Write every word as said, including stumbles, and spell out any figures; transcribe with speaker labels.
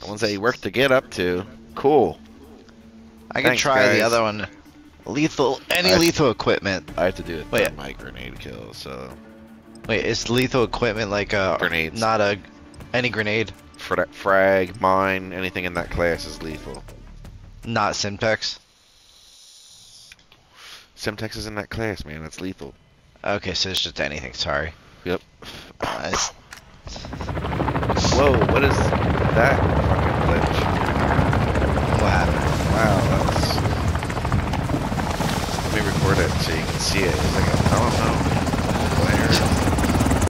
Speaker 1: The ones that you work to get up to. Cool.
Speaker 2: I can
Speaker 1: Thanks,
Speaker 2: try
Speaker 1: guys.
Speaker 2: the other one. Lethal, any
Speaker 1: I-
Speaker 2: lethal equipment.
Speaker 1: I have to do a
Speaker 2: Wait.
Speaker 1: thermite grenade kill, so
Speaker 2: Wait, is lethal equipment like a
Speaker 1: Grenades.
Speaker 2: not a any grenade,
Speaker 1: fra frag, mine, anything in that class is lethal.
Speaker 2: not Simtex?
Speaker 1: Semtex is in that class, man. That's lethal.
Speaker 2: Okay, so it's just anything. Sorry.
Speaker 1: Yep.
Speaker 2: Uh, it's-
Speaker 1: Whoa, what is that fucking glitch?
Speaker 2: what happened?
Speaker 1: Wow, that's... Let me record it so you can see it. It's like, a, I don't know.